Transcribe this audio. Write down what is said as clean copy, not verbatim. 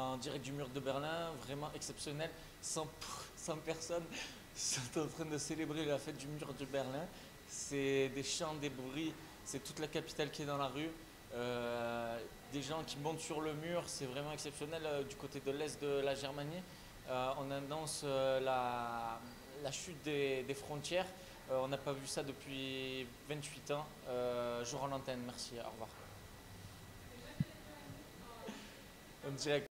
en direct du mur de Berlin, vraiment exceptionnel. 100 personnes sont en train de célébrer la fête du mur de Berlin. C'est des chants, des bruits, c'est toute la capitale qui est dans la rue. Des gens qui montent sur le mur, c'est vraiment exceptionnel. Du côté de l'est de la Germanie, on annonce la chute des frontières. On n'a pas vu ça depuis 28 ans. Je rends l'antenne, merci, au revoir. En direct.